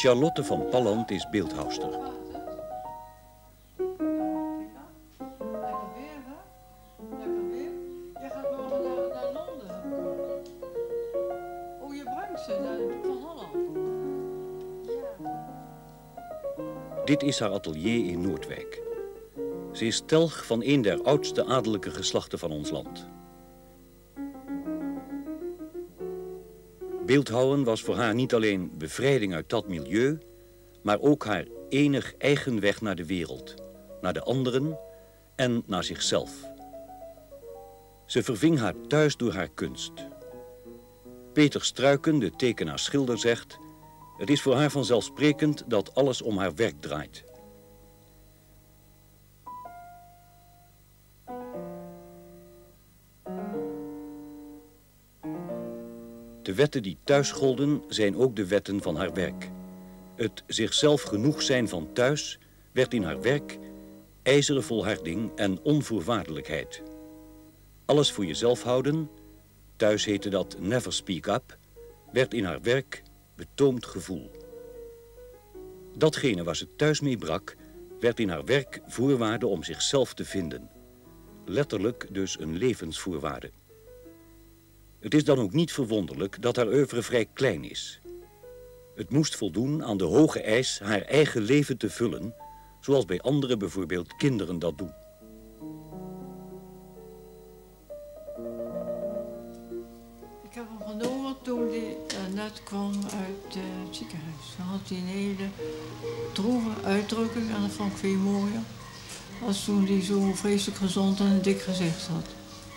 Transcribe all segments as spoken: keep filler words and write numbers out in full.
Charlotte van Pallandt is beeldhouwster. Dit is haar atelier in Noordwijk. Ze is telg van een der oudste adellijke geslachten van ons land. Beeldhouwen was voor haar niet alleen bevrijding uit dat milieu, maar ook haar enig eigen weg naar de wereld, naar de anderen en naar zichzelf. Ze verving haar thuis door haar kunst. Peter Struiken, de tekenaar-schilder, zegt: het is voor haar vanzelfsprekend dat alles om haar werk draait. De wetten die thuis golden zijn ook de wetten van haar werk. Het zichzelf genoeg zijn van thuis werd in haar werk ijzeren volharding en onvoorwaardelijkheid. Alles voor jezelf houden, thuis heette dat never speak up, werd in haar werk betoomd gevoel. Datgene waar ze thuis mee brak, werd in haar werk voorwaarde om zichzelf te vinden. Letterlijk dus een levensvoorwaarde. Het is dan ook niet verwonderlijk dat haar oeuvre vrij klein is. Het moest voldoen aan de hoge eis haar eigen leven te vullen, zoals bij anderen bijvoorbeeld kinderen dat doen. Ik heb hem genomen toen hij uh, net kwam uit uh, het ziekenhuis. Dan had hij een hele droeve uitdrukking en dat vond ik veel mooier als toen hij zo vreselijk gezond en een dik gezicht had.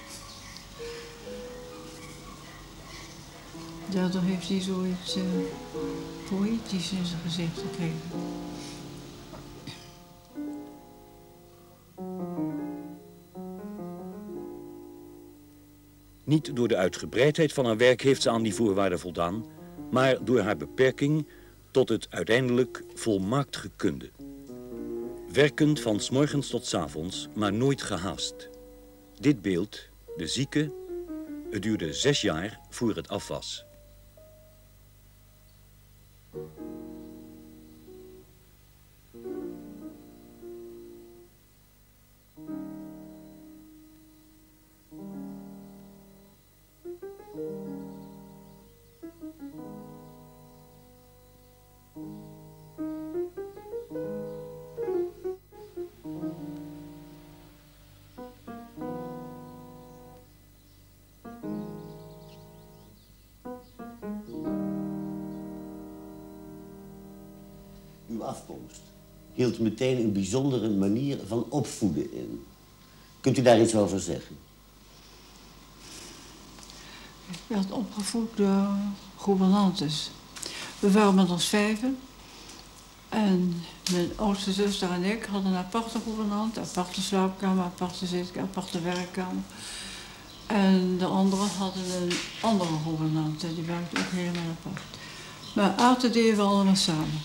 Daardoor heeft hij zoiets uh, poëtisch in zijn gezicht gekregen. Niet door de uitgebreidheid van haar werk heeft ze aan die voorwaarden voldaan, maar door haar beperking tot het uiteindelijk volmaakt gekunde. Werkend van 's morgens tot 's avonds, maar nooit gehaast. Dit beeld, de zieke, het duurde zes jaar voor het af was. Uw afkomst hield meteen een bijzondere manier van opvoeden in. Kunt u daar iets over zeggen? Ik werd opgevoed door gouvernantes. We waren met ons vijven. En mijn oudste zuster en ik hadden een aparte gouvernante, aparte slaapkamer, aparte zitkamer, aparte werkkamer. En de anderen hadden een andere gouvernante, die werkte ook helemaal apart. Maar aten deden we allemaal samen.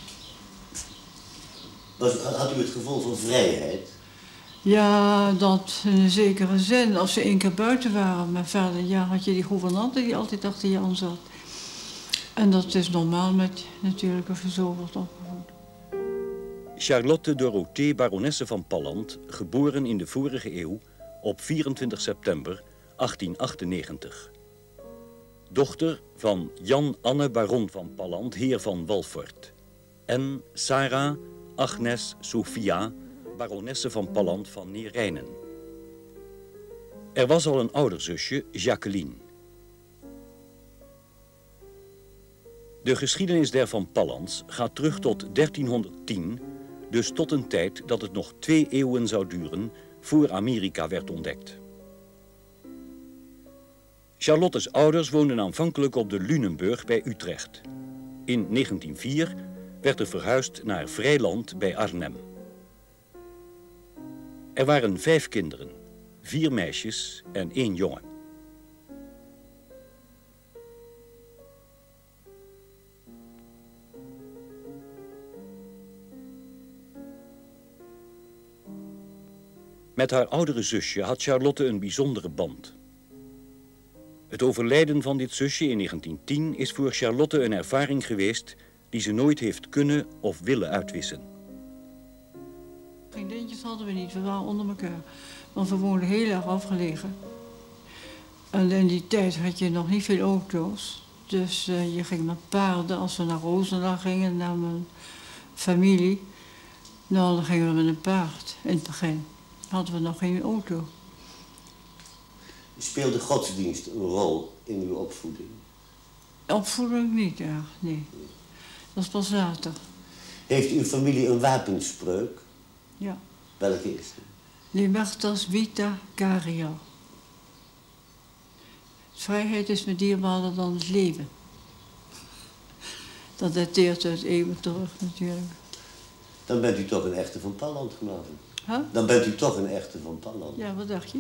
Was, had u het gevoel van vrijheid? Ja, dat in een zekere zin. Als ze één keer buiten waren, maar verder ja, had je die gouvernante die altijd achter je aan zat. En dat is normaal met natuurlijk als je zo wordt opgevoed. Charlotte Dorothee baronesse van Pallandt, geboren in de vorige eeuw op vierentwintig september achttienhonderdachtennegentig. Dochter van Jan Anne baron van Pallandt, heer van Walfort. En Sarah Agnes Sophia, baronesse van Pallandt van Neerijnen. Er was al een ouder zusje, Jacqueline. De geschiedenis der Van Pallandts gaat terug tot dertienhonderdtien, dus tot een tijd dat het nog twee eeuwen zou duren voor Amerika werd ontdekt. Charlottes ouders woonden aanvankelijk op de Lunenburg bij Utrecht. In negentien vier werd er verhuisd naar Vrijland bij Arnhem. Er waren vijf kinderen, vier meisjes en één jongen. Met haar oudere zusje had Charlotte een bijzondere band. Het overlijden van dit zusje in negentien tien is voor Charlotte een ervaring geweest die ze nooit heeft kunnen of willen uitwissen. Vriendinnetjes hadden we niet, we waren onder elkaar. Want we woonden heel erg afgelegen. En in die tijd had je nog niet veel auto's. Dus uh, je ging met paarden. Als we naar Roosendaal gingen, naar mijn familie. Nou, dan gingen we met een paard in het begin. Hadden we nog geen auto. Speelde godsdienst een rol in uw opvoeding? Opvoeding niet erg, nee. Dat is pas later. Heeft uw familie een wapenspreuk? Ja. Welke is het? Libertas vita caria. Vrijheid is me dierbaarder dan het leven. Dat dateert uit eeuwen terug natuurlijk. Dan bent u toch een echte van Palland, geloof ik. Huh? Dan bent u toch een echte van Palland. Ja, wat dacht je?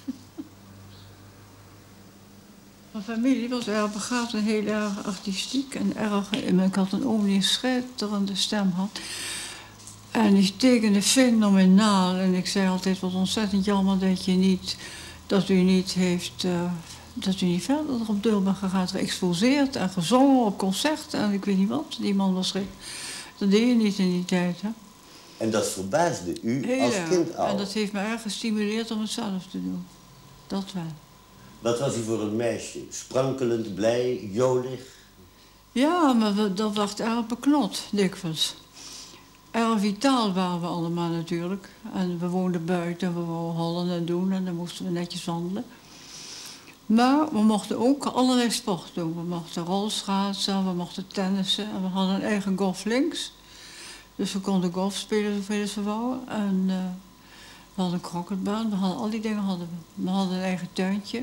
Mijn familie was erg begaafd en heel erg artistiek en erg... Ik had een oom die een schitterende stem had. En die tekende fenomenaal. En ik zei altijd, wat ontzettend jammer dat je niet... dat u niet heeft... Uh, dat u niet verder op deur bent gegaan, geëxposeerd en gezongen op concerten en ik weet niet wat. Die man was gek. Dat deed je niet in die tijd, hè. En dat verbaasde u heel als erg. kind al? En dat heeft me erg gestimuleerd om het zelf te doen. Dat wel. Wat was u voor een meisje? Sprankelend, blij, jolig? Ja, maar we, dat werd erg beknot, dikwijls. Erg vitaal waren we allemaal natuurlijk. En we woonden buiten, we wouden hollen en doen en dan moesten we netjes wandelen. Maar we mochten ook allerlei sport doen. We mochten rolschaatsen, we mochten tennissen en we hadden een eigen golf links. Dus we konden golf spelen zoveel als we wouden. En uh, we hadden een croquetbaan, we hadden al die dingen hadden we. We hadden een eigen tuintje.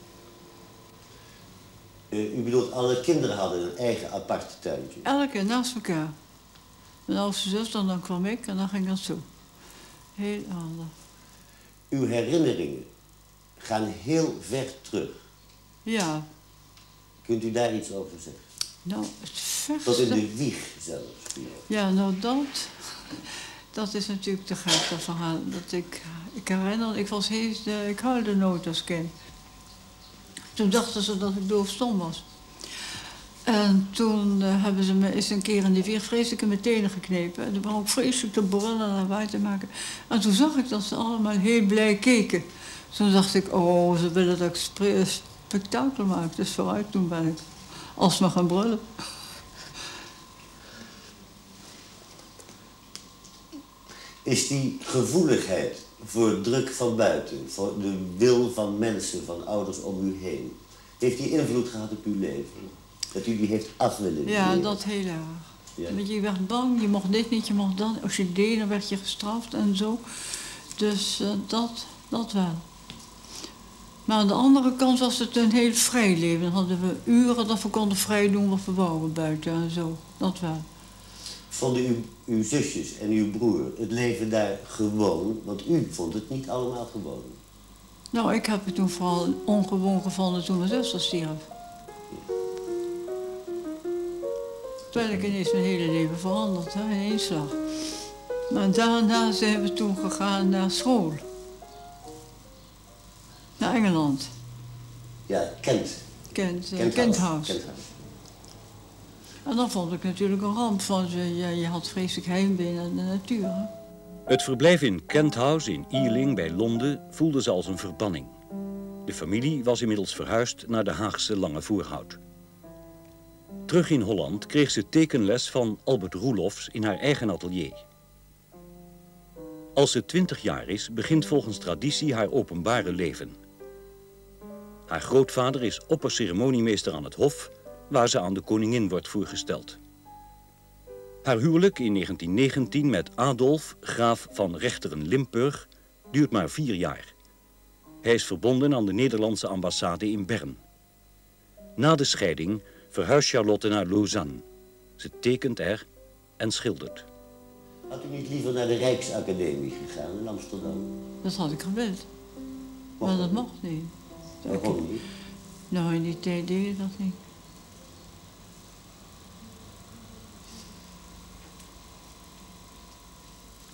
Uh, u bedoelt, alle kinderen hadden een eigen apart tuintje? Elke naast elkaar. Mijn oudste zuster, dan kwam ik en dan ging dat zo. Heel aardig. Uw herinneringen gaan heel ver terug. Ja. Kunt u daar iets over zeggen? Nou, het verste... Tot in de wieg zelfs. Ja, nou dat... Dat is natuurlijk te gek, dat verhaal. Dat ik, ik herinner, ik was heel... Ik huilde nooit als kind. Toen dachten ze dat ik doofstom was. En toen uh, hebben ze me eens een keer in de wieg vreselijk in mijn tenen geknepen. En toen begon ik vreselijk te brullen en lawaai te maken. En toen zag ik dat ze allemaal heel blij keken. Toen dacht ik, oh, ze willen dat ik spe spektakel maak. Dus vooruit, toen ben ik alsmaar gaan brullen. Is die gevoeligheid voor druk van buiten, voor de wil van mensen, van ouders om u heen, heeft die invloed gehad op uw leven? Dat u die heeft af willen Ja, leren? dat heel erg. Ja. Want je werd bang, je mocht dit niet, je mocht dat. Als je deed, dan werd je gestraft en zo. Dus uh, dat, dat wel. Maar aan de andere kant was het een heel vrij leven. Dan hadden we uren dat we konden vrij doen wat we wouden buiten en zo. Dat wel. Vonden uw, uw zusjes en uw broer het leven daar gewoon? Want u vond het niet allemaal gewoon. Nou, ik heb het toen vooral ongewoon gevonden toen mijn zuster stierf. Toen ik ineens mijn hele leven veranderd, hè, in één slag. Maar daarna zijn we toen gegaan naar school. Naar Engeland. Ja, Kent. Kent, uh, Kenthouse. Kenthouse. Kenthouse. En dan vond ik natuurlijk een ramp, want je, je, je had vreselijk heimwee naar de natuur. Hè? Het verblijf in Kenthouse in Ealing bij Londen voelde ze als een verbanning. De familie was inmiddels verhuisd naar de Haagse Lange Voorhout. Terug in Holland kreeg ze tekenles van Albert Roelofs in haar eigen atelier. Als ze twintig jaar is, begint volgens traditie haar openbare leven. Haar grootvader is opperceremoniemeester aan het Hof, waar ze aan de koningin wordt voorgesteld. Haar huwelijk in negentien negentien met Adolf, graaf van Rechteren-Limburg, duurt maar vier jaar. Hij is verbonden aan de Nederlandse ambassade in Bern. Na de scheiding verhuist Charlotte naar Lausanne. Ze tekent er en schildert. Had u niet liever naar de Rijksacademie gegaan in Amsterdam? Dat had ik gewild. Maar dat mocht niet. Waarom niet? Nou, in die tijd deed je dat niet.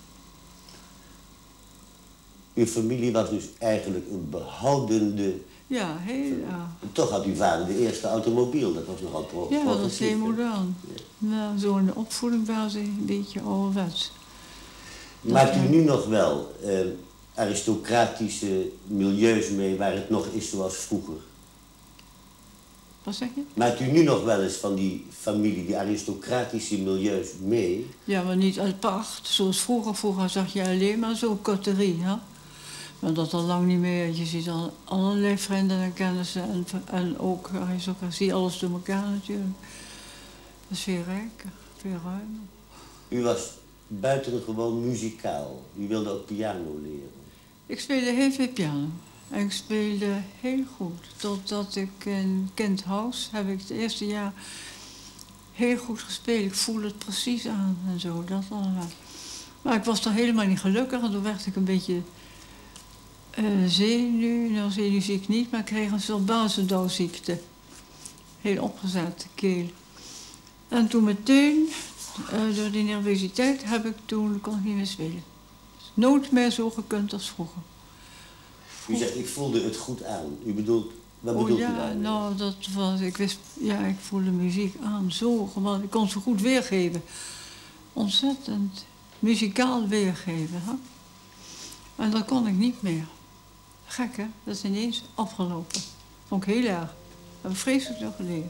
Uw familie was dus eigenlijk een behoudende Ja, heel erg. Toch had uw vader de eerste automobiel, dat was nogal pro Ja, dat is heel progressief, hè? modern. Ja. Nou, zo'n opvoeding was een beetje ouderwets. Maakt u nu nog wel eh, aristocratische milieus mee waar het nog is zoals vroeger? Wat zeg je? Maakt u nu nog wel eens van die familie, die aristocratische milieus mee? Ja, maar niet apart. Zoals vroeger. Vroeger zag je alleen maar zo'n coterie, hè. Maar dat al lang niet meer. Je ziet al allerlei vrienden en kennissen en, en ook aristocratie, alles door elkaar natuurlijk. Dat is veel rijker, veel ruimer. U was buitengewoon muzikaal. U wilde ook piano leren. Ik speelde heel veel piano. En ik speelde heel goed. Totdat ik in kindhuis heb ik het eerste jaar heel goed gespeeld. Ik voelde het precies aan en zo, dat allemaal. Maar ik was er helemaal niet gelukkig en toen werd ik een beetje uh, zenuw. Nou, zenuwziek niet, maar ik kreeg een soort basendauwziekte. Heel opgezette keel. En toen meteen, uh, door die nervositeit, heb ik toen, kon ik niet meer spelen. Nooit meer zo gekund als vroeger. U zegt, ik voelde het goed aan. U bedoelt, wat Oh bedoelt u ja, daarmee? nou, dat was, ik wist, ja, ik voelde muziek aan, zo gewoon, ik kon ze goed weergeven. Ontzettend muzikaal weergeven, hè. En dat kon ik niet meer. Gek, hè? Dat is ineens afgelopen. Vond ik heel erg. Heb ik vreselijk nog geleerd.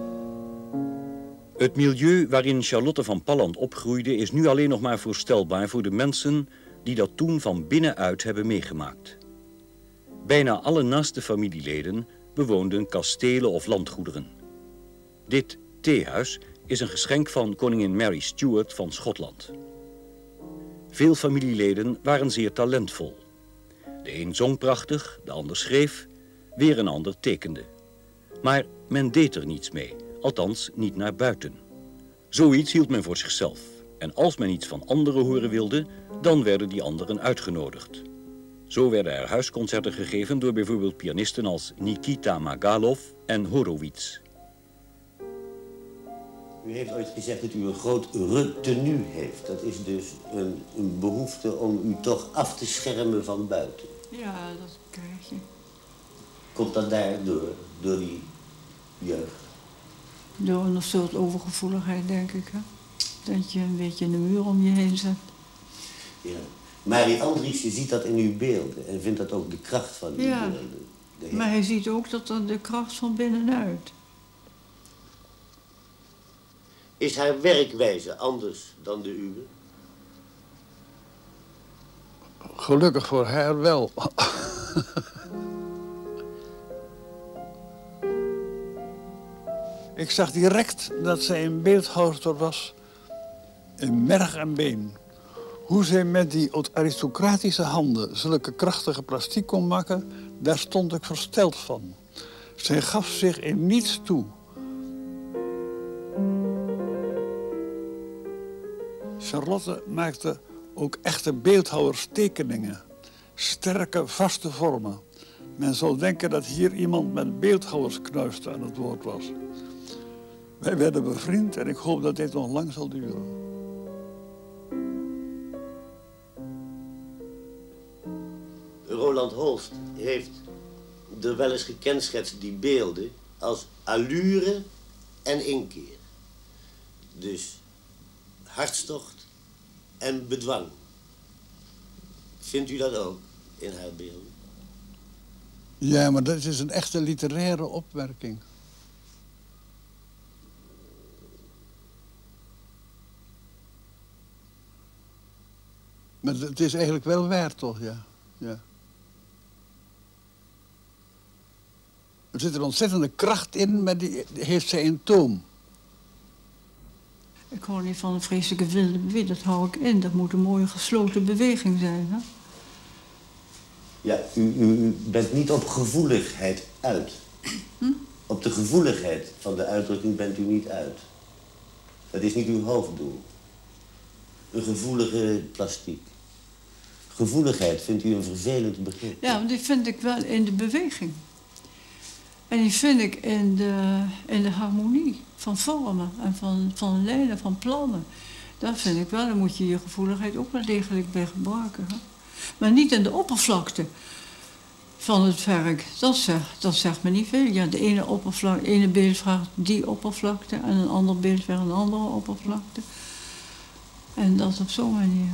Het milieu waarin Charlotte van Pallandt opgroeide is nu alleen nog maar voorstelbaar voor de mensen die dat toen van binnenuit hebben meegemaakt. Bijna alle naaste familieleden bewoonden kastelen of landgoederen. Dit theehuis is een geschenk van koningin Mary Stuart van Schotland. Veel familieleden waren zeer talentvol. De een zong prachtig, de ander schreef, weer een ander tekende. Maar men deed er niets mee, althans niet naar buiten. Zoiets hield men voor zichzelf. En als men iets van anderen horen wilde, dan werden die anderen uitgenodigd. Zo werden er huisconcerten gegeven door bijvoorbeeld pianisten als Nikita Magalov en Horowitz. U heeft ooit gezegd dat u een groot retenue heeft. Dat is dus een, een behoefte om u toch af te schermen van buiten. Ja, dat krijg je. Komt dat daardoor, door die jeugd? Door een soort overgevoeligheid, denk ik, hè. Dat je een beetje een muur om je heen zet. Ja. Marie Andriessen ziet dat in uw beelden en vindt dat ook de kracht van uw Ja. beelden. De Maar hij ziet ook dat er de kracht van binnenuit. Is haar werkwijze anders dan de uwe? Gelukkig voor haar wel. Ik zag direct dat zij een beeldhouwster was in merg en been. Hoe zij met die aristocratische handen zulke krachtige plastiek kon maken, daar stond ik versteld van. Zij gaf zich in niets toe. Charlotte maakte ook echte beeldhouwerstekeningen. Sterke, vaste vormen. Men zou denken dat hier iemand met beeldhouwersknuisten aan het woord was. Wij werden bevriend en ik hoop dat dit nog lang zal duren. Roland Holst heeft er wel eens gekenschetst die beelden als allure en inkeer. Dus hartstocht en bedwang. Vindt u dat ook in haar beelden? Ja, maar dat is een echte literaire opmerking. Maar het is eigenlijk wel waar, toch? Ja. Ja. Er zit een ontzettende kracht in, maar die heeft zij in toom. Ik hou niet van een vreselijke wilde beweging, dat hou ik in. Dat moet een mooie gesloten beweging zijn, hè? Ja, u, u, u bent niet op gevoeligheid uit. Hm? Op de gevoeligheid van de uitdrukking bent u niet uit. Dat is niet uw hoofddoel. Een gevoelige plastiek. Gevoeligheid vindt u een vervelend begrip. Ja, want die vind ik wel in de beweging. En die vind ik in de, in de harmonie van vormen en van, van lijnen, van plannen. Daar vind ik wel, daar moet je je gevoeligheid ook wel degelijk bij gebruiken. Hè? Maar niet in de oppervlakte. van het werk, dat zegt, dat zegt me niet veel. Ja, de ene, oppervlak, de ene beeld vraagt die oppervlakte en een ander beeld vraagt een andere oppervlakte. En dat op zo'n manier.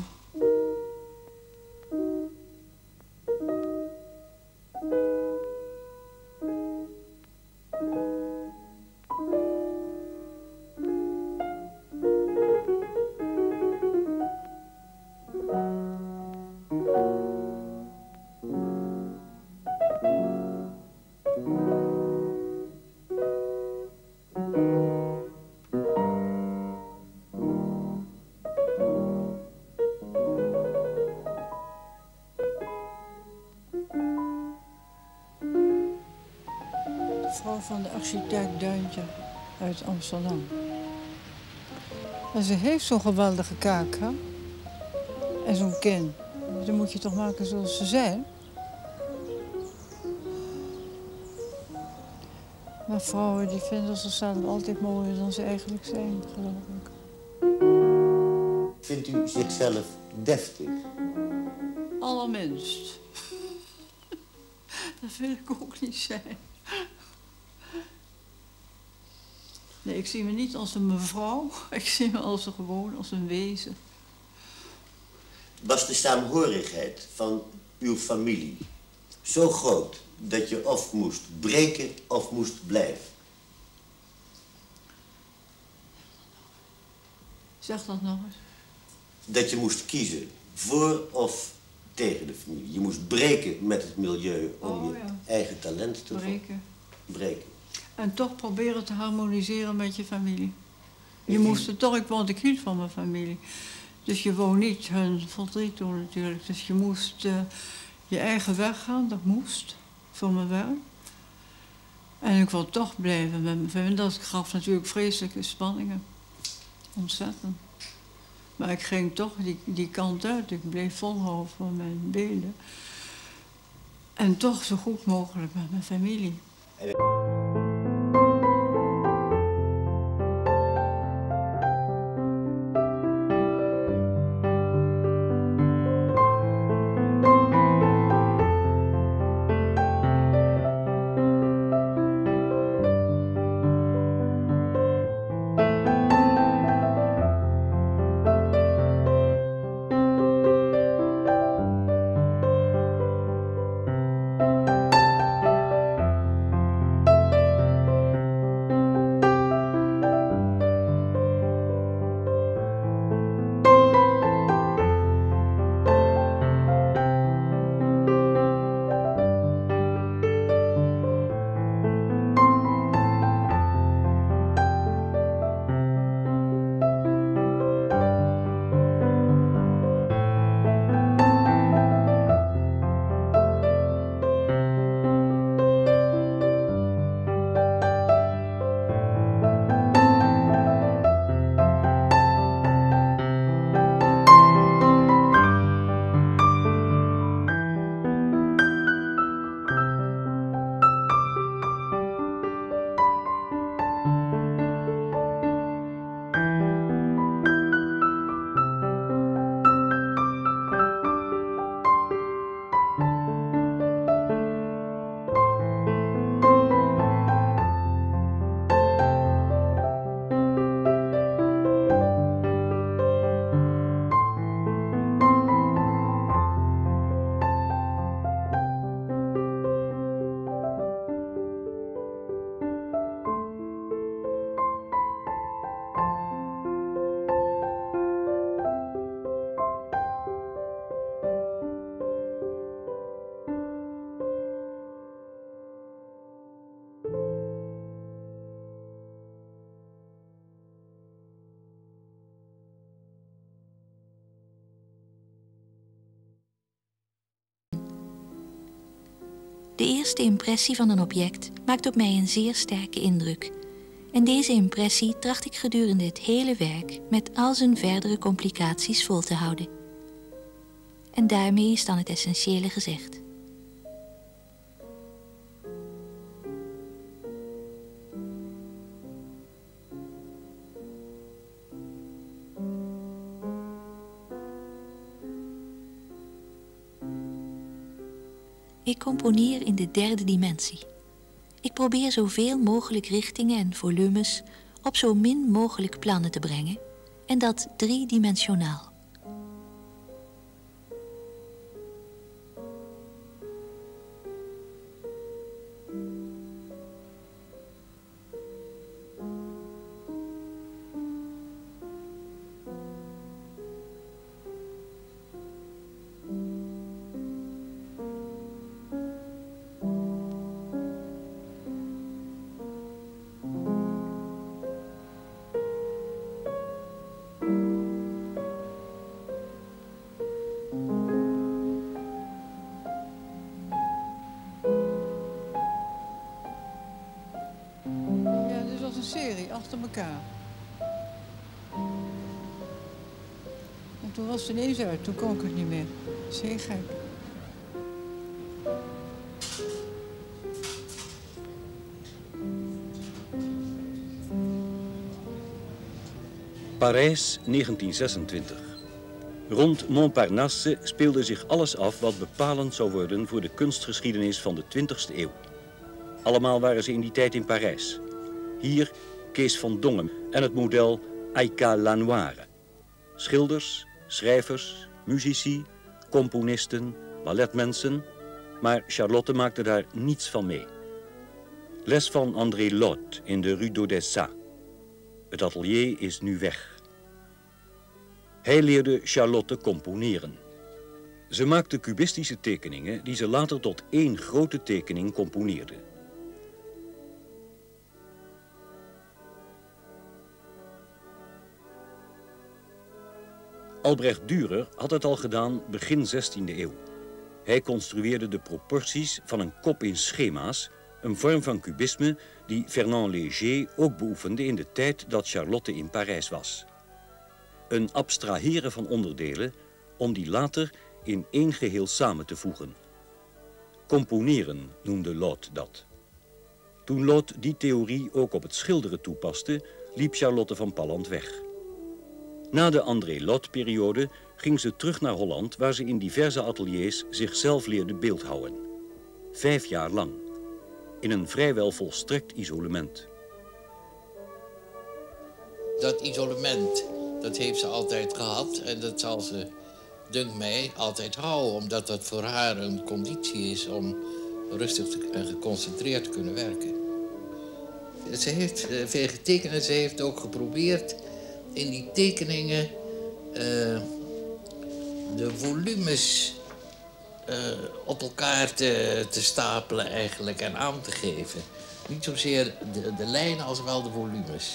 Vrouw van de architect Duintje uit Amsterdam. En ze heeft zo'n geweldige kaak, hè? En zo'n kin. Dan moet je toch maken zoals ze zijn. Maar vrouwen die vinden zichzelf altijd mooier dan ze eigenlijk zijn, geloof ik. Vindt u zichzelf deftig? Allerminst. Dat wil ik ook niet zijn. Nee, ik zie me niet als een mevrouw. Ik zie me als een gewoon, als een wezen. Was de saamhorigheid van uw familie zo groot dat je of moest breken of moest blijven? Zeg dat nog eens. Dat je moest kiezen voor of tegen de familie. Je moest breken met het milieu om Oh, je ja. eigen talent te Breken. breken. En toch proberen te harmoniseren met je familie. Je Ik- moest het toch, ik- want ik hield van mijn familie. Dus je wou niet hun verdriet doen natuurlijk. Dus je moest uh, je eigen weg gaan, dat moest, voor mijn werk. En ik wou toch blijven met mijn familie. Dat gaf natuurlijk vreselijke spanningen. Ontzettend. Maar ik ging toch die, die kant uit. Ik bleef volhouden voor mijn beelden. En toch zo goed mogelijk met mijn familie. De eerste impressie van een object maakt op mij een zeer sterke indruk. En deze impressie tracht ik gedurende het hele werk met al zijn verdere complicaties vol te houden. En daarmee is dan het essentiële gezegd. Ik componeer in de derde dimensie. Ik probeer zoveel mogelijk richtingen en volumes op zo min mogelijk plannen te brengen, en dat driedimensionaal. Serie achter elkaar. En toen was het ineens uit, toen kon ik het niet meer. Dat is heel gek. Parijs, negentien zesentwintig. Rond Montparnasse speelde zich alles af wat bepalend zou worden voor de kunstgeschiedenis van de twintigste eeuw. Allemaal waren ze in die tijd in Parijs. Hier Kees van Dongen en het model Aika Lanoire. Schilders, schrijvers, muzici, componisten, balletmensen, maar Charlotte maakte daar niets van mee. Les van André Lot in de Rue d'Odessa. Het atelier is nu weg. Hij leerde Charlotte componeren. Ze maakte cubistische tekeningen die ze later tot één grote tekening componeerde. Albrecht Dürer had het al gedaan begin zestiende eeuw. Hij construeerde de proporties van een kop in schema's, een vorm van cubisme die Fernand Léger ook beoefende in de tijd dat Charlotte in Parijs was. Een abstraheren van onderdelen om die later in één geheel samen te voegen. Componeren noemde Lot dat. Toen Lot die theorie ook op het schilderen toepaste, liep Charlotte van Pallandt weg. Na de André Lot-periode ging ze terug naar Holland, waar ze in diverse ateliers zichzelf leerde beeldhouwen. Vijf jaar lang. In een vrijwel volstrekt isolement. Dat isolement, dat heeft ze altijd gehad en dat zal ze, dunkt mij, altijd houden. Omdat dat voor haar een conditie is om rustig en geconcentreerd te kunnen werken. Ze heeft veel getekend en ze heeft ook geprobeerd in die tekeningen uh, de volumes uh, op elkaar te, te stapelen eigenlijk en aan te geven. Niet zozeer de, de lijnen als wel de volumes.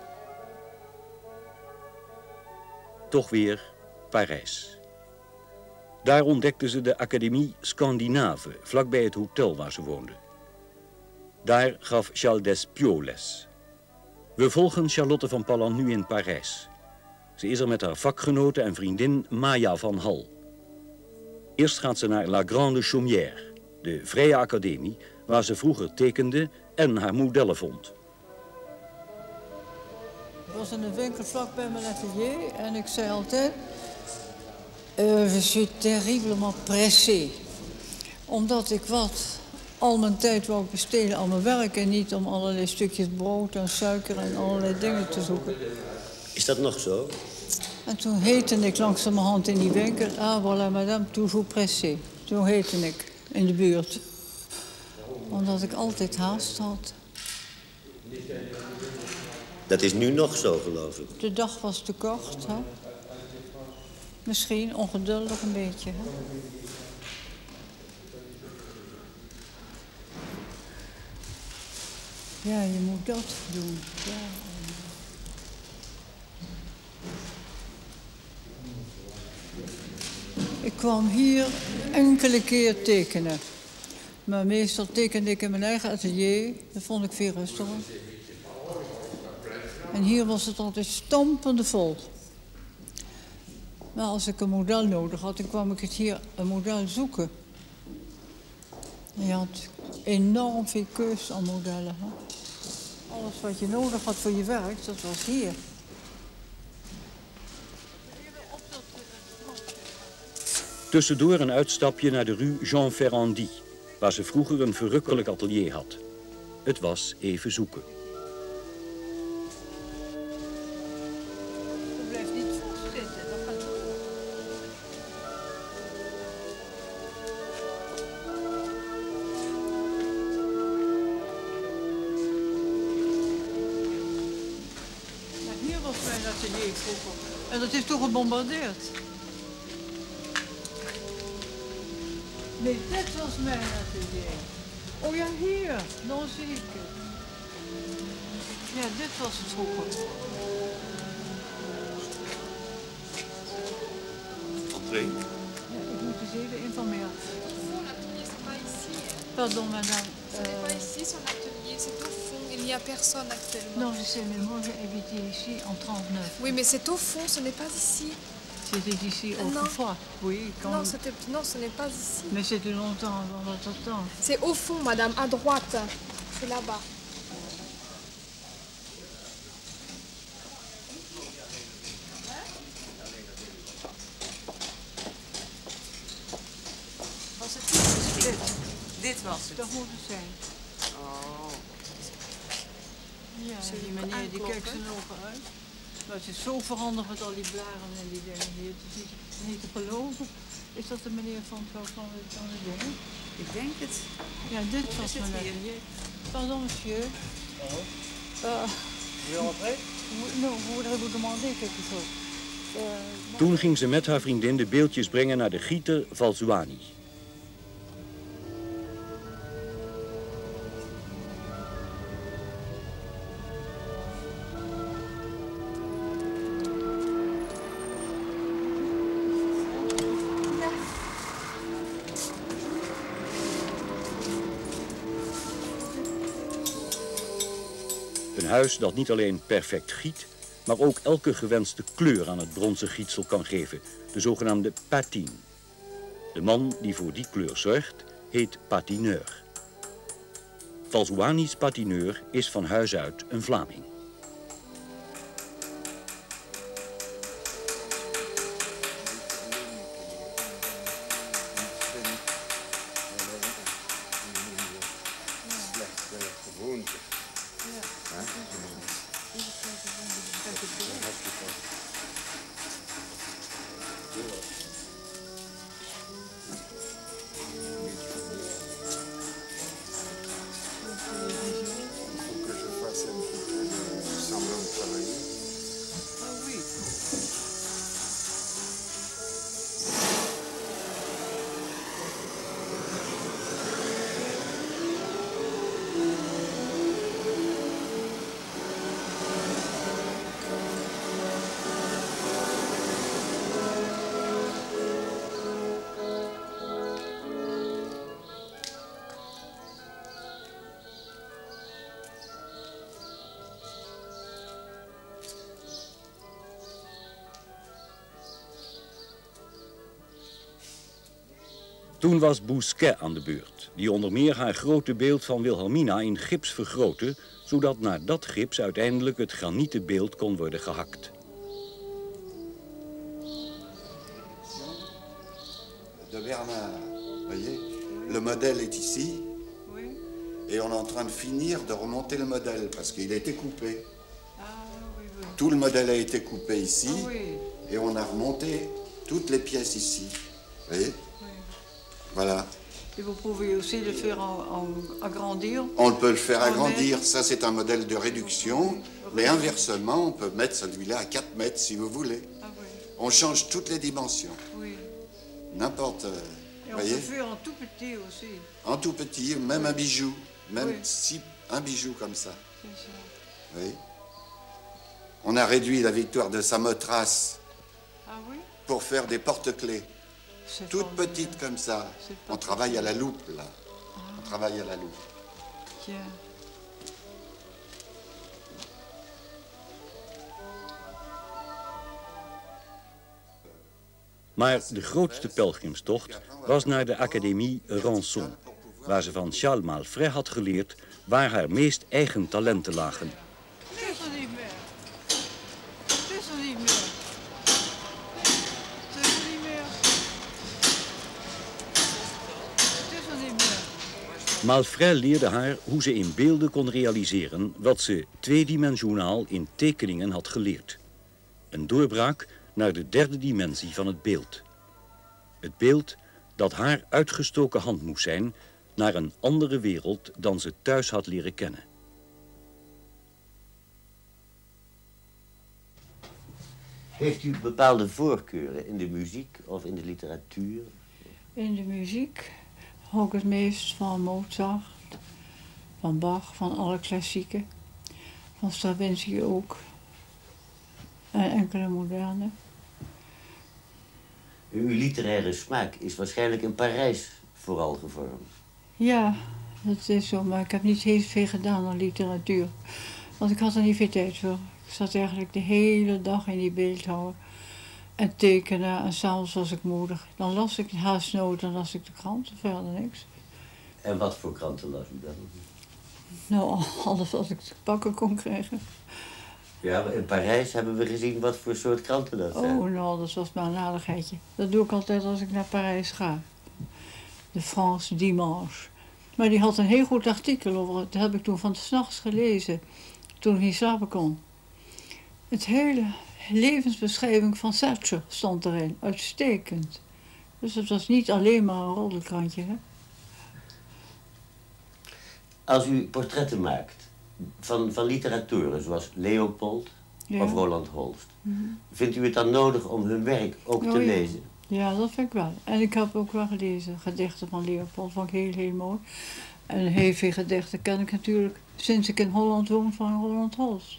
Toch weer Parijs. Daar ontdekte ze de Académie Scandinave, vlakbij het hotel waar ze woonde. Daar gaf Charles Despiaux les. We volgen Charlotte van Pallandt nu in Parijs. Ze is er met haar vakgenote en vriendin Maya van Hal. Eerst gaat ze naar La Grande Chaumière, de Vrije Academie, waar ze vroeger tekende en haar modellen vond. Ik was in een winkel vlak bij mijn atelier en ik zei altijd: uh, je suis terriblement pressé. Omdat ik wat al mijn tijd wou besteden aan mijn werk en niet om allerlei stukjes brood en suiker en allerlei dingen te zoeken. Is dat nog zo? En toen heette ik langzamerhand in die winkel: ah, voilà, madame, toujours pressé. Toen heette ik in de buurt. Omdat ik altijd haast had. Dat is nu nog zo, geloof ik. De dag was te kort, hè? Misschien ongeduldig een beetje, hè? Ja, je moet dat doen. Ja. Ik kwam hier enkele keer tekenen. Maar meestal tekende ik in mijn eigen atelier. Dat vond ik veel rustiger. En hier was het altijd stampende vol. Maar als ik een model nodig had, dan kwam ik het hier een model zoeken. En je had enorm veel keus aan modellen. Hè? Alles wat je nodig had voor je werk, dat was hier. Tussendoor een uitstapje naar de rue Jean Ferrandi. waar ze vroeger een verrukkelijk atelier had. Het was even zoeken. Je blijft niet vastzitten, dat gaat door. Ja, hier was mijn atelier vroeger. En dat is toch gebombardeerd. Nee, dit was mijn atelier. Oh ja, hier. Dan zie ik het. Ja, dit was het vroeger. Entree. Ja, ik moet eens even informeren. Mon atelier, c'est pas ici. hein. Pardon, madame. Ce n'est pas Euh, ici son atelier, c'est au fond. Il n'y a personne actuellement. non, je sais, mais moi j'ai habité ici en trente-neuf. Oui, mais c'est au fond, ce n'est pas ici. C'était ici Non. autrefois. Oui, quand... Non, c'était... non, ce n'est pas ici. Mais c'était longtemps avant votre temps. C'est au fond, madame, à droite. C'est là-bas. Was het dit misschien? Dit was het. Dat moet het zijn. Oh. Ja, Zullen die we meneer die kijkt aankloppen? zijn ogen uit. Maar het is zo veranderd met al die blaren en die dingen hier. Het is niet, niet te geloven. Is dat de meneer van, van, van, de, van de dingen? Ik denk het. Ja, dit was zit mijn hier. atelier. Pardon, monsieur. Euh, vous- non, vous voudrez vous demander quelque chose. Euh, Toen ging ze met haar vriendin de beeldjes brengen naar de gieter Valzuani. Een huis dat niet alleen perfect giet, maar ook elke gewenste kleur aan het bronzen gietsel kan geven, de zogenaamde patine. De man die voor die kleur zorgt, heet patineur. Valzuani's patineur is van huis uit een Vlaming. ah oui. Toen was Bousquet aan de beurt, die onder meer haar grote beeld van Wilhelmina in gips vergrootte, zodat naar dat gips uiteindelijk het granieten beeld kon worden gehakt. De Bernard, voyez, le modèle est ici Oui. et on est en train de finir de remonter le modèle parce qu'il a été coupé. Ah oui, oui. Tout le modèle a été coupé ici Ah oui. et on a remonté toutes les pièces ici. Voyez, Oui. voilà. Et vous pouvez aussi le faire en, en agrandir. On peut le faire En agrandir, mètres. ça c'est un modèle de réduction, mais inversement, on peut mettre celui-là à quatre mètres si vous voulez. Ah oui, On change toutes les dimensions, oui. n'importe, euh, Et on voyez, peut faire en tout petit aussi. en tout petit, même un bijou, même Oui. si un bijou comme ça. C'est ça. Oui. On a réduit la victoire de Samothrace Ah oui. pour faire des porte-clés, C'est toutes formidable. petites comme ça. C'est pas On travaille à la loupe, là. On travaille à la loupe. Tiens. Maar de grootste pelgrimstocht was naar de Académie Rançon, waar ze van Charles Malfray had geleerd waar haar meest eigen talenten lagen. Het is er niet meer. Het is er niet meer. Het is er niet meer. Het is er niet meer. Malfray leerde haar hoe ze in beelden kon realiseren wat ze tweedimensionaal in tekeningen had geleerd. Een doorbraak naar de derde dimensie van het beeld. Het beeld dat haar uitgestoken hand moest zijn naar een andere wereld dan ze thuis had leren kennen. Heeft u bepaalde voorkeuren in de muziek of in de literatuur? In de muziek hou ik het meest van Mozart, van Bach, van alle klassieken. Van Stravinsky ook. En enkele moderne. Uw literaire smaak is waarschijnlijk in Parijs vooral gevormd. Ja, dat is zo, maar ik heb niet heel veel gedaan aan literatuur. Want ik had er niet veel tijd voor. Ik zat eigenlijk de hele dag in die beeldhouwer. En tekenen, en s'avonds was ik moedig. Dan las ik haast nooit, dan las ik de kranten, verder niks. En wat voor kranten las u dan? Nou, alles wat ik te pakken kon krijgen. Ja, maar in Parijs hebben we gezien wat voor soort kranten dat zijn. Oh, nou, dat was maar een aardigheidje. Dat doe ik altijd als ik naar Parijs ga. De France Dimanche. Maar die had een heel goed artikel over. Dat heb ik toen van 's nachts gelezen. Toen ik niet slapen kon. Het hele levensbeschrijving van Thatcher stond erin. Uitstekend. Dus het was niet alleen maar een roddelkrantje, hè. Als u portretten maakt van, van literaturen zoals Leopold Ja. of Roland Holst, Mm-hmm. vindt u het dan nodig om hun werk ook Oh, te ja. lezen? Ja, dat vind ik wel. En ik heb ook wel gelezen. Gedichten van Leopold vond ik heel, heel mooi. En heel veel gedichten ken ik natuurlijk sinds ik in Holland woon van Roland Holst.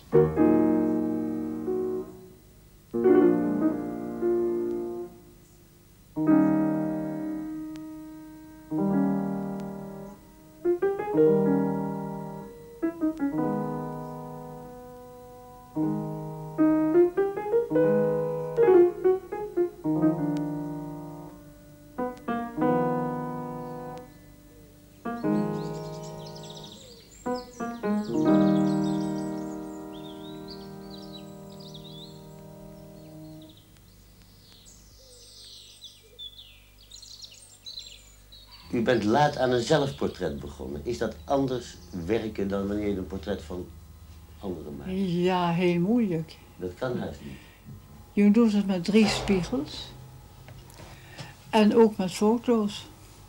U bent laat aan een zelfportret begonnen. Is dat anders werken dan wanneer je een portret van anderen maakt? Ja, heel moeilijk. Dat kan juist niet. Je doet het met drie spiegels. En ook met foto's.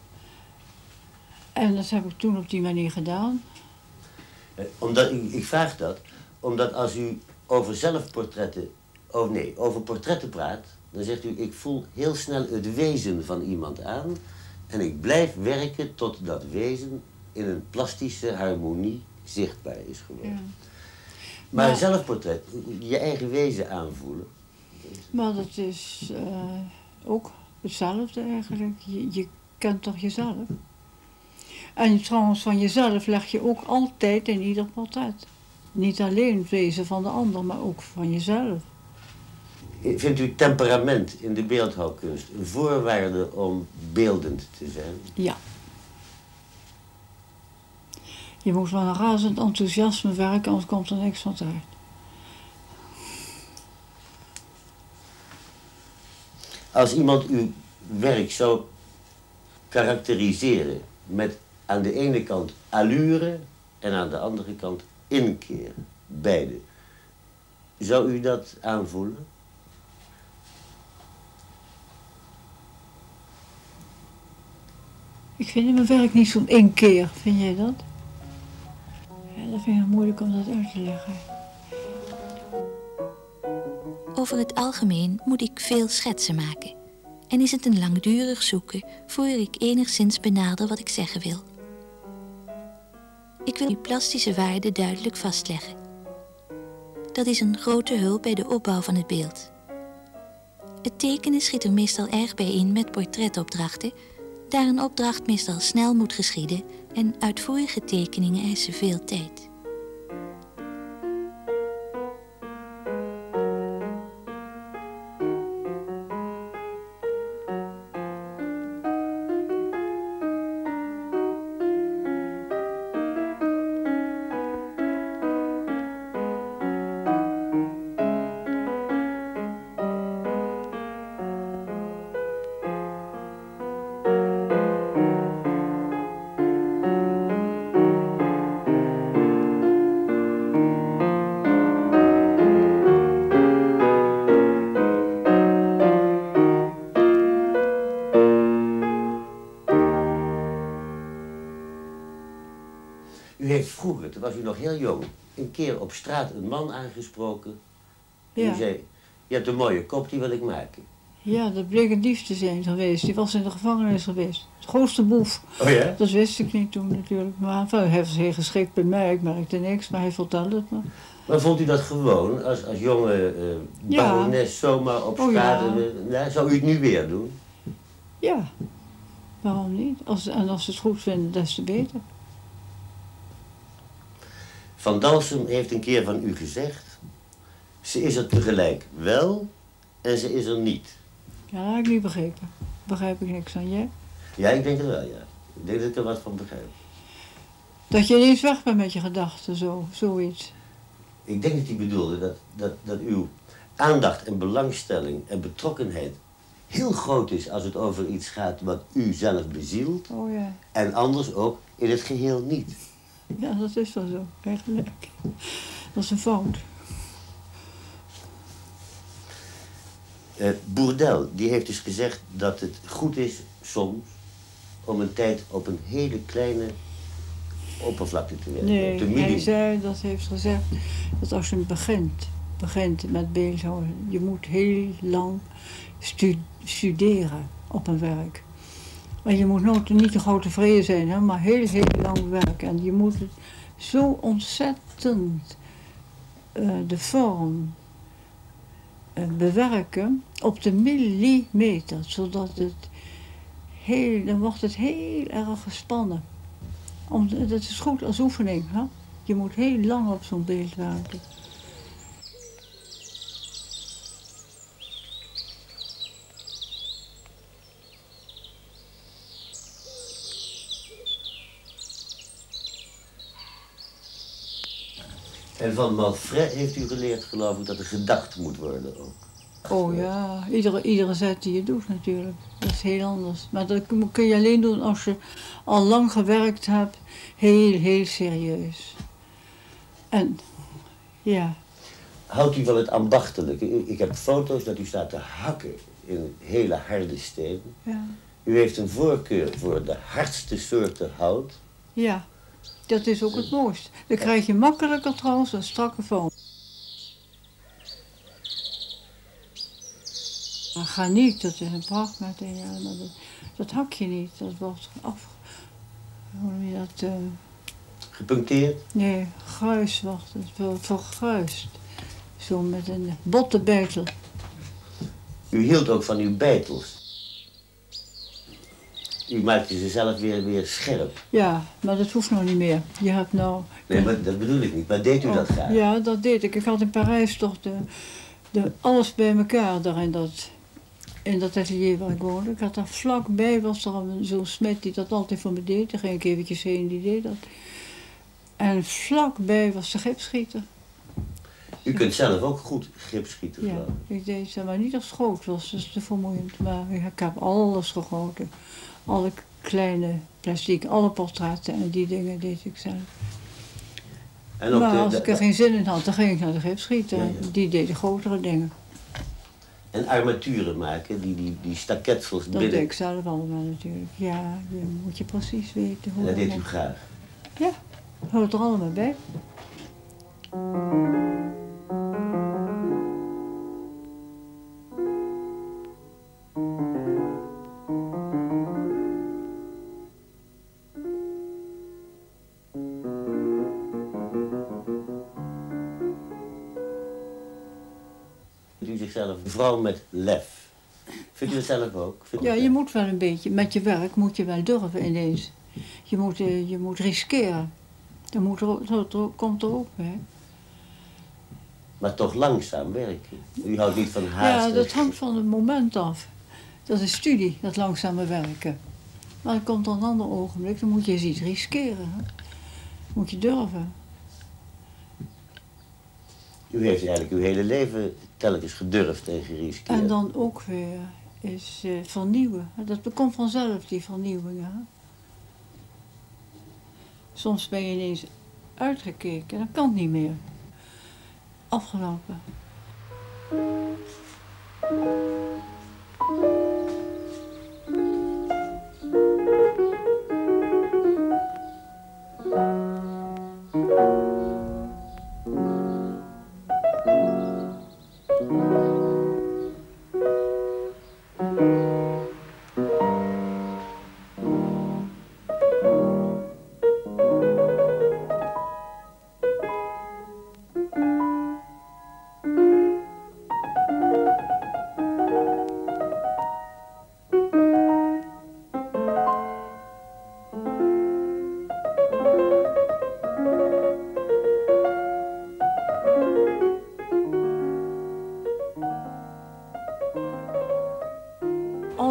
En dat heb ik toen op die manier gedaan. Eh, Omdat, u- ik vraag dat, omdat als u over zelfportretten, oh nee, over portretten praat, dan zegt u, ik voel heel snel het wezen van iemand aan en ik blijf werken tot dat wezen in een plastische harmonie zichtbaar is geworden. Ja. Maar een Maar- zelfportret, je eigen wezen aanvoelen, Maar dat is eh, ook hetzelfde eigenlijk. Je, je kent toch jezelf? En trouwens, van jezelf leg je ook altijd in ieder portret. Niet alleen het wezen van de ander, maar ook van jezelf. vindt u temperament in de beeldhouwkunst een voorwaarde om beeldend te zijn? Ja. Je moet met een razend enthousiasme werken, anders komt er niks van terecht. Als iemand uw werk zou karakteriseren met aan de ene kant allure en aan de andere kant inkeer, beide, zou u dat aanvoelen? Ik vind in mijn werk niet zo'n inkeer, vind jij dat? Ja, dat vind ik moeilijk om dat uit te leggen. Over het algemeen moet ik veel schetsen maken. En is het een langdurig zoeken voor ik enigszins benader wat ik zeggen wil. Ik wil die plastische waarden duidelijk vastleggen. Dat is een grote hulp bij de opbouw van het beeld. Het tekenen schiet er meestal erg bij in met portretopdrachten, daar een opdracht meestal snel moet geschieden en uitvoerige tekeningen eisen veel tijd. u nog heel jong, een keer op straat een man aangesproken. En Ja. u zei, je hebt een mooie kop, die wil ik maken. Ja, dat bleek een dief te zijn geweest. Die was in de gevangenis geweest. De grootste boef. Oh ja? Dat wist ik niet toen natuurlijk. Maar enfin, hij was heel geschikt bij mij. Ik merkte niks, maar hij vertelde het me. Maar vond u dat gewoon, als, als jonge uh, Ja. barones zomaar op Oh, straat... ja. Uh, nou, zou u het nu weer doen? Ja, waarom niet? Als, en als ze het goed vinden, des te beter. Van Dalsem heeft een keer van u gezegd... ze is er tegelijk wel en ze is er niet. Ja, dat heb ik niet begrepen. Begrijp ik niks aan jij? Ja, ik denk het wel, ja. Ik denk dat ik er wat van begrijp. Dat je ineens weg bent met je gedachten, zo, zoiets. Ik denk dat hij bedoelde dat, dat, dat uw aandacht en belangstelling en betrokkenheid heel groot is als het over iets gaat wat u zelf bezielt. Oh ja. En anders ook in het geheel niet. Ja, dat is wel zo, eigenlijk. Dat is een fout. Uh, Boerdel, die heeft dus gezegd dat het goed is soms om een tijd op een hele kleine oppervlakte te werken. Nee, op de hij minimum. zei, dat heeft gezegd, dat als je begint, begint met beeldhouden, je moet heel lang stu studeren op een werk. En je moet nooit niet te groot tevreden zijn, hè, maar heel, heel lang werken. En je moet het zo ontzettend uh, de vorm uh, bewerken op de millimeter, zodat het heel, dan wordt het heel erg gespannen. Om, dat is goed als oefening, hè? Je moet heel lang op zo'n beeld werken. En van Malfray heeft u geleerd, geloof ik, dat er gedacht moet worden ook. Oh ja, iedere, iedere zet die je doet natuurlijk. Dat is heel anders. Maar dat kun je alleen doen als je al lang gewerkt hebt. Heel, heel serieus. En, ja. Houdt u van het ambachtelijke? Ik heb foto's dat u staat te hakken in hele harde stenen. Ja. U heeft een voorkeur voor de hardste soorten hout. Ja, dat is ook het mooist. Dan krijg je makkelijker trouwens een strakke vorm. Ga niet, dat is een prachtmateriaal, maar dat, dat hak je niet. Dat wordt af... Hoe noem je dat? Uh, Gepuncteerd? Nee, gruis wordt het, wordt vergruist. Zo met een botte beitel. U hield ook van uw beitels. U maakte ze zelf weer, weer scherp. Ja, maar dat hoeft nog niet meer. Je hebt nou... Nee, maar dat bedoel ik niet. Maar deed u oh, dat graag? Ja, dat deed ik. Ik had in Parijs toch de, de, alles bij elkaar daar in dat, in dat atelier waar ik woonde. Ik had daar vlakbij, was er zo'n smid die dat altijd voor me deed. Daar ging ik eventjes heen, die deed dat. En vlakbij was de gipsschieter. U kunt zelf ook goed gipschieten, Ja, geloof ik. ik deed het, maar niet als het groot was, dat is te vermoeiend. Maar ik heb alles gegoten. Alle kleine plastic, alle portretten en die dingen deed ik zelf. En ook maar de, als de, ik er geen zin in had, dan ging ik naar de gipsschieter. Ja, ja. Die deed de grotere dingen. En armaturen maken, die, die, die staketsels Dat binnen. deed ik zelf allemaal natuurlijk. Ja, je moet je precies weten hoe En dat deed u moet. graag. Ja, hoort er allemaal bij. U zichzelf een vrouw met lef. Vindt u dat zelf ook? Vindt u Ja, dat? je moet wel een beetje, met je werk moet je wel durven ineens. Je moet, eh, je moet riskeren. Dat, moet er, ook- dat er- komt er ook bij. Maar toch langzaam werken. U houdt niet van haast. Ja, dat hangt van het moment af. Dat is studie, dat langzame werken. Maar er komt er een ander ogenblik, dan moet je eens iets riskeren. Hè? Moet je durven. U heeft eigenlijk uw hele leven telkens gedurfd en geriskeerd. En dan ook weer is eh, vernieuwen. Dat komt vanzelf, die vernieuwingen. Hè? Soms ben je ineens uitgekeken, dat kan niet meer. Afgelopen.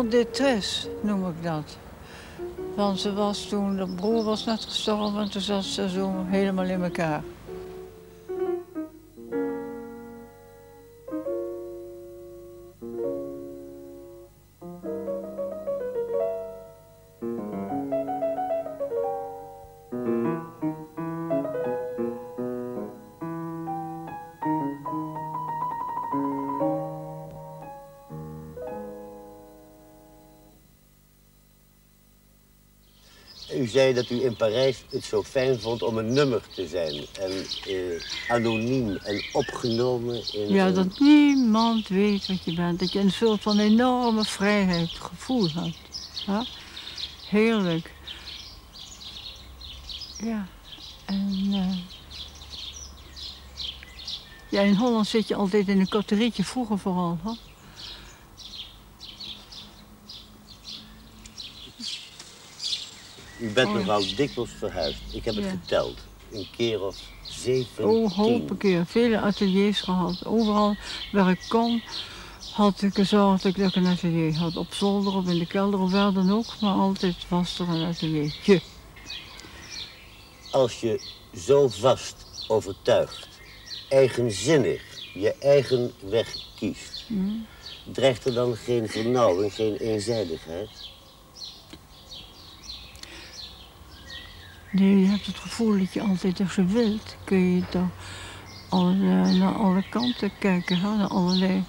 en détresse, noem ik dat. Want ze was toen, de broer was net gestorven en toen zat ze zo helemaal in elkaar. U zei dat u in Parijs het zo fijn vond om een nummer te zijn. En eh, anoniem en opgenomen in... Ja, een... dat niemand weet wat je bent. Dat je een soort van enorme vrijheid, gevoel hebt. Ja? Heerlijk. Ja, en... Uh... Ja, in Holland zit je altijd in een koterietje, vroeger vooral. Hè? U bent Oh, ja. nogal dikwijls verhuisd. Ik heb het Ja. geteld. Een keer of zeventien. Oh, hoop keer. Vele ateliers gehad. Overal waar ik kon, had ik gezorgd dat ik een atelier had. Op zolder of in de kelder of waar dan ook. Maar altijd was er een ateliertje. Als je zo vast overtuigd, eigenzinnig, je eigen weg kiest, Hmm. dreigt er dan geen vernauwing, geen eenzijdigheid? Nee, je hebt het gevoel dat je altijd, als je wilt, kun je toch alle, naar alle kanten kijken, hè? Naar allerlei.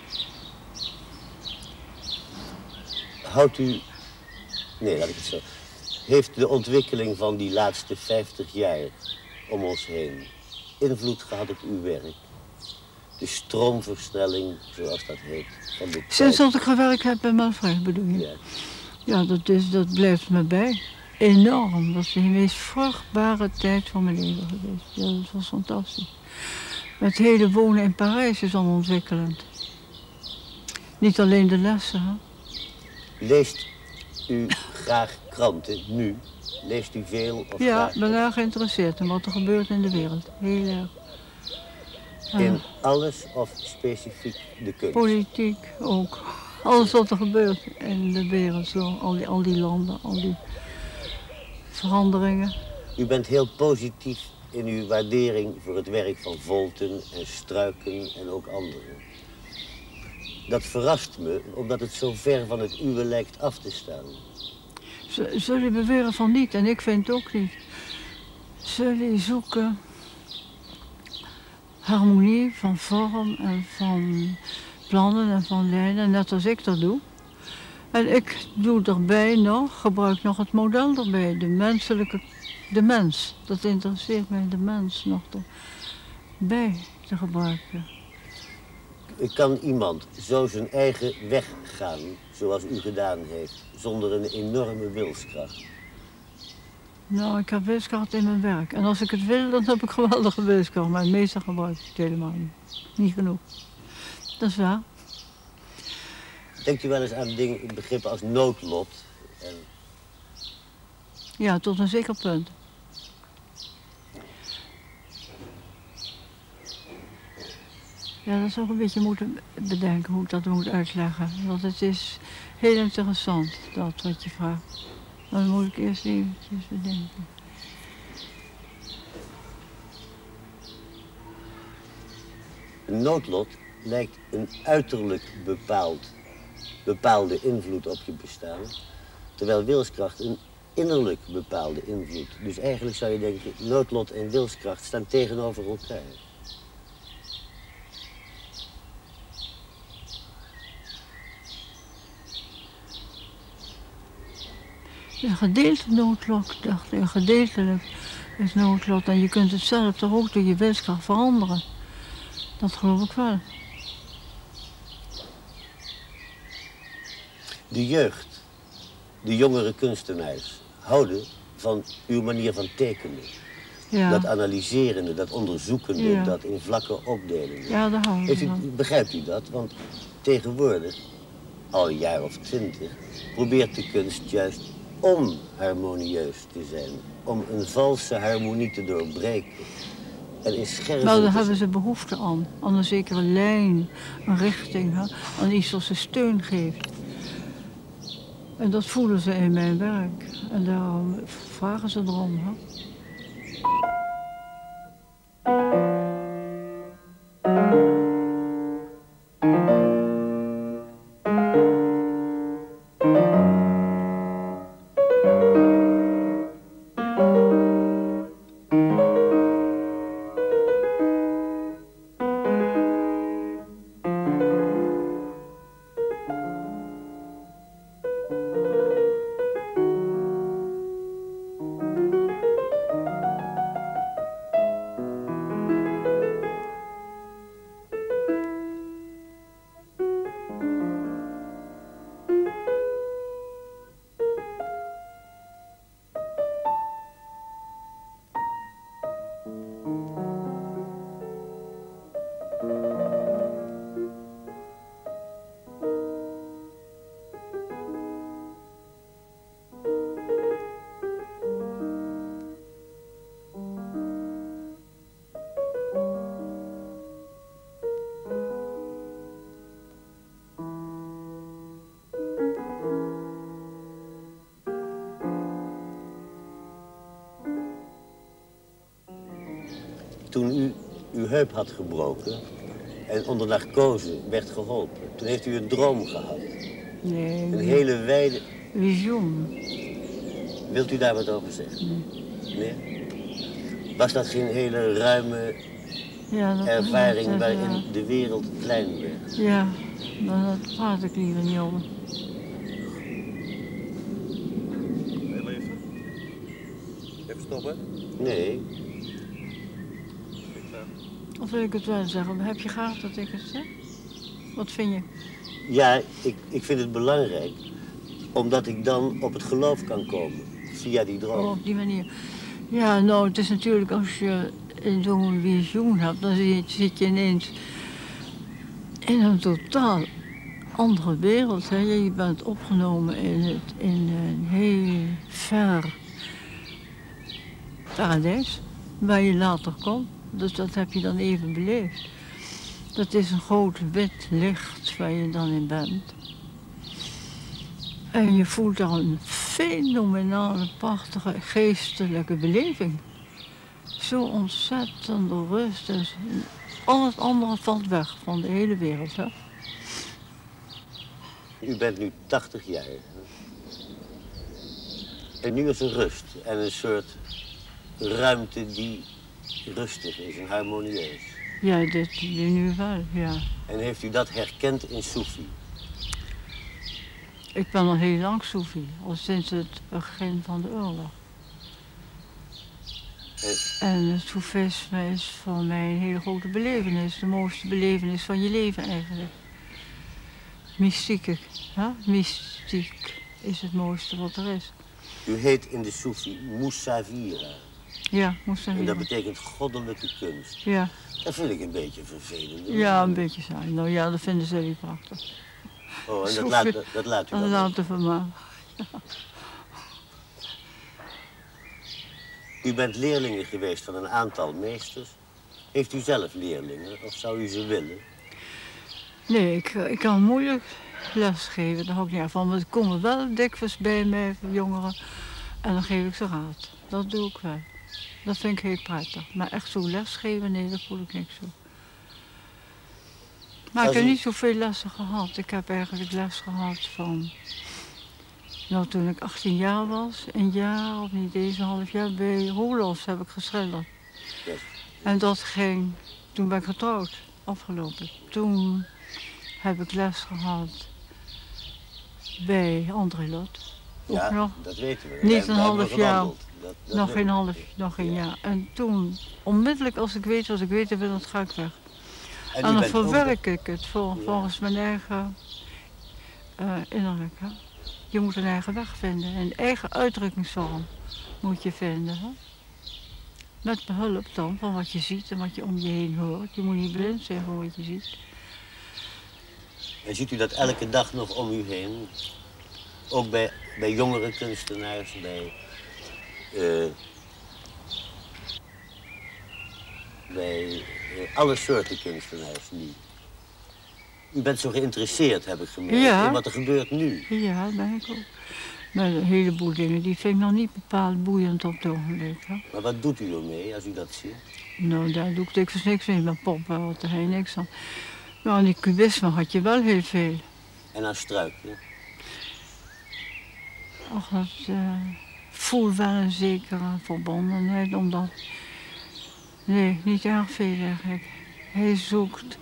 Houdt u... Nee, laat ik het zo. Heeft de ontwikkeling van die laatste vijftig jaar om ons heen invloed gehad op uw werk? De stroomversnelling, zoals dat heet, van de Sinds tijd. dat ik gewerkt heb bij Manfred, bedoel je? Ja. Ja, dat, is, dat blijft me bij. Enorm. Dat is de meest vruchtbare tijd van mijn leven geweest. Ja, dat was fantastisch. Het hele wonen in Parijs is al ontwikkelend. Niet alleen de lessen, hè? Leest u graag kranten, nu? Leest u veel of Ja, graag? ik ben erg geïnteresseerd in wat er gebeurt in de wereld. Heel erg. Ja, In alles of specifiek de kunst? politiek ook. Alles wat er gebeurt in de wereld. Zo. Al, die, al die landen, al die veranderingen. U bent heel positief in uw waardering voor het werk van Volten en Struiken en ook anderen. Dat verrast me, omdat het zo ver van het uwe lijkt af te staan. Z- Zullen beweren van niet, en ik vind het ook niet. Zullen zoeken harmonie van vorm en van plannen en van lijnen, net als ik dat doe. En ik doe erbij nog, gebruik nog het model erbij, de menselijke, de mens. Dat interesseert mij, de mens nog erbij te gebruiken. Kan iemand zo zijn eigen weg gaan, zoals u gedaan heeft, zonder een enorme wilskracht? Nou, ik heb wilskracht in mijn werk. En als ik het wil, dan heb ik geweldige wilskracht. Maar meestal gebruik ik het helemaal niet. Niet genoeg. Dat is waar. Denkt u wel eens aan dingen, begrippen als noodlot? En... Ja, tot een zeker punt. Ja, dat zou ik een beetje moeten bedenken hoe ik dat moet uitleggen. Want het is heel interessant, dat wat je vraagt. Maar dan moet ik eerst eventjes bedenken. Een noodlot lijkt een uiterlijk bepaald, bepaalde invloed op je bestaan, terwijl wilskracht een innerlijk bepaalde invloed. Dus eigenlijk zou je denken, noodlot en wilskracht staan tegenover elkaar. Een gedeelte noodlot, dacht ik, gedeeltelijk is noodlot. En je kunt het zelf toch ook door je wilskracht veranderen. Dat geloof ik wel. De jeugd, de jongere kunstenaars, houden van uw manier van tekenen. Ja, Dat analyserende, dat onderzoekende, Ja. dat in vlakken opdelende. ja daar hou ik Heeft u, van. begrijpt u dat? Want tegenwoordig, al een jaar of twintig, probeert de kunst juist onharmonieus te zijn. Om een valse harmonie te doorbreken. En in scherven Nou, daar te- hebben ze behoefte aan. Aan een zekere lijn, een richting, hè? Aan iets wat ze steun geeft. En dat voelen ze in mijn werk. En daarom vragen ze erom. Hè? Toen u uw heup had gebroken en onder narcose werd geholpen, toen heeft u een droom gehad. Nee. Een hele wijde... Visioen. Wilt u daar wat over zeggen? Nee. Nee? Was dat geen hele ruime ja, dat ervaring dat, waarin ja. de wereld klein werd? Ja, maar daar praat ik liever niet over. Heel even. Even stoppen. Nee. Of wil ik het wel zeggen? Heb je graag dat ik het zeg? Wat vind je? Ja, ik, ik vind het belangrijk, omdat ik dan op het geloof kan komen, via die droom. Oh, op die manier. Ja, nou, het is natuurlijk als je in zo'n visioen hebt, dan zit, zit je ineens in een totaal andere wereld. Hè. Je bent opgenomen in, het, in een heel ver paradijs, waar je later komt. Dus dat heb je dan even beleefd. Dat is een groot wit licht waar je dan in bent. En je voelt daar een fenomenale, prachtige, geestelijke beleving. Zo ontzettende rust. Dus al het andere valt weg van de hele wereld. Hè? U bent nu tachtig jaar. Hè? En nu is er rust en een soort ruimte die rustig is en harmonieus. Ja, dit nu wel, ja. En heeft u dat herkend in Soefi? Ik ben al heel lang Soefi, al sinds het begin van de oorlog. En, en het Soefisme is voor mij een hele grote belevenis, de mooiste belevenis van je leven eigenlijk. Mystiek, hè? Mystiek is het mooiste wat er is. U heet in de Soefi Moussavira. Ja, Moussavira. En dat betekent goddelijke kunst. Ja. Dat vind ik een beetje vervelend. Ja, een beetje saai. Nou ja, dat vinden ze niet prachtig. Oh, en dat laat, dat, dat laat u dan? Dat laat u van mij. Ja. U bent leerlingen geweest van een aantal meesters. Heeft u zelf leerlingen of zou u ze willen? Nee, ik, ik kan moeilijk lesgeven, daar hou ik niet van. Maar er komen wel dikwijls bij mij jongeren en dan geef ik ze raad. Dat doe ik wel. Dat vind ik heel prettig. Maar echt zo lesgeven, nee, dat voel ik niks zo. Maar ik heb niet zoveel lessen gehad. Ik heb eigenlijk les gehad van... Nou, toen ik achttien jaar was, een jaar of niet eens een half jaar, bij Roelofs heb ik geschilderd. Yes. En dat ging... Toen ben ik getrouwd, afgelopen. Toen heb ik les gehad bij André Lot. Ook ja, nog. Dat weten we. Niet een half jaar. Dat, dat nog geen half, nog geen jaar. En toen, onmiddellijk als ik weet wat ik weten wil, dan ga ik weg. En, en dan verwerk ik het vol, ja. volgens mijn eigen uh, innerlijk. Hè. Je moet een eigen weg vinden. Een eigen uitdrukkingsvorm moet je vinden. Hè. Met behulp dan van wat je ziet en wat je om je heen hoort. Je moet niet blind zijn voor wat je ziet. En ziet u dat elke dag nog om u heen? Ook bij, bij jongere kunstenaars, bij, uh, bij uh, alle soorten kunstenaars nu. U bent zo geïnteresseerd, heb ik gemerkt, Ja. in wat er gebeurt nu. Ja, dat ben ik ook. Maar een heleboel dingen die vind ik nog niet bepaald boeiend op het ogenblik. Hè. Maar wat doet u ermee als u dat ziet? Nou, daar doe ik dikwijls niks mee. Met poppen had er geen niks aan. Maar aan die cubisme had je wel heel veel. En aan struikelen? Ach, dat uh, voel wel een zekere verbondenheid, omdat... Nee, niet erg veel eigenlijk. Hij zoekt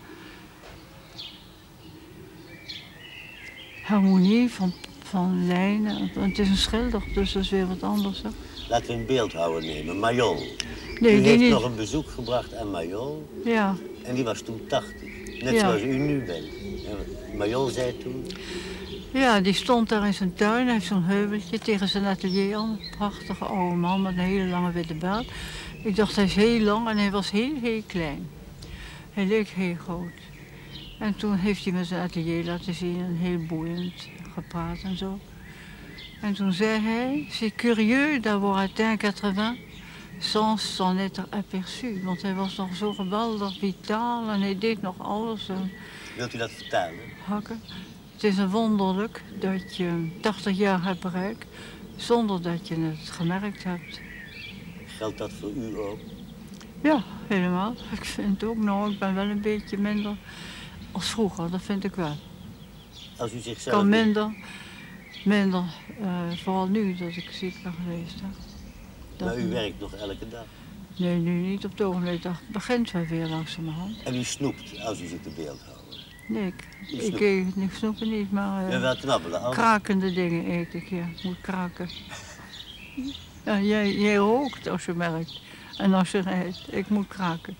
harmonie van, van lijnen. Het is een schilder, dus dat is weer wat anders. Hè? Laten we een beeldhouwer nemen, Mayol. Nee, u die heeft niet. nog een bezoek gebracht aan Mayol. Ja. En die was toen tachtig. Net Ja. zoals u nu bent. En Mayol zei toen... Ja, die stond daar in zijn tuin. Hij heeft zo'n heuveltje tegen zijn atelier aan. Een prachtige oude man met een hele lange witte baard. Ik dacht, hij is heel lang en hij was heel, heel klein. Hij leek heel groot. En toen heeft hij me zijn atelier laten zien en heel boeiend gepraat en zo. En toen zei hij, c'est curieux d'avoir atteint quatre-vingts sans s'en être aperçu. Want hij was nog zo geweldig vitaal en hij deed nog alles. En Wilt u dat vertalen? hakken. Het is een wonderlijk dat je tachtig jaar hebt bereikt zonder dat je het gemerkt hebt. Geldt dat voor u ook? Ja, helemaal. Ik vind ook, nou, ik ben wel een beetje minder als vroeger, dat vind ik wel. Als u Ik zichzelf... kan minder, minder, uh, vooral nu dat ik ziek ben geweest. Hè. Dat Maar u werkt nog elke dag. Nee, nu niet op het ogenblik. Dat begint wel weer langzamerhand. En u snoept als u zich te beeld houdt. Nee, ik, U ik snoept. eet niet snoepen niet, maar uh, Ja, wel knabbelen. Anders... krakende dingen eet ik, ja. Ik moet kraken. Ja, jij, jij rookt als je merkt. En als je rijdt, ik moet kraken.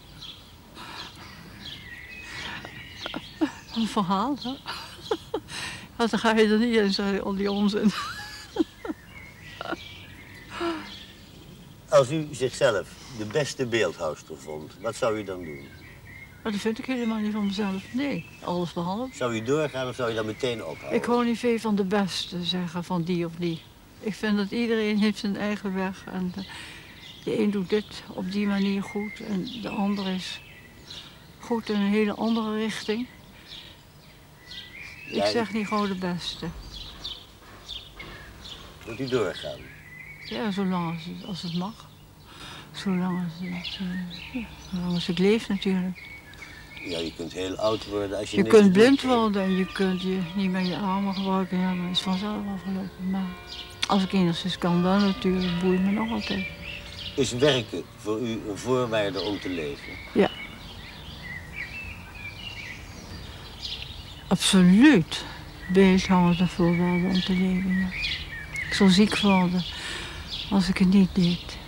Een verhaal, hè? Ja, dan ga je er niet in, zeggen, al die onzin. Als u zichzelf de beste beeldhouwster vond, wat zou u dan doen? Maar dat vind ik helemaal niet van mezelf. Nee, alles behalve. Zou u doorgaan of zou u dan meteen ophouden? Ik hou niet veel van de beste zeggen, van die of die. Ik vind dat iedereen heeft zijn eigen weg. En de, de een doet dit op die manier goed en de ander is goed in een hele andere richting. Ik Ja, zeg niet gewoon de beste. Moet u doorgaan? Ja, zolang als het, als het mag. Zolang als, het, uh, ja, zolang als ik leef natuurlijk. Ja, je kunt heel oud worden als je Je niks kunt doet. blind worden en je kunt je niet meer je armen gebruiken. Ja, maar dat is vanzelf afgelopen. Maar als ik enigszins kan, dan natuurlijk, boeit me nog altijd. Is werken voor u een voorwaarde om te leven? Ja. Absoluut. Beeldhouden de voorwaarde om te leven, ja. Ik zou ziek worden als ik het niet deed.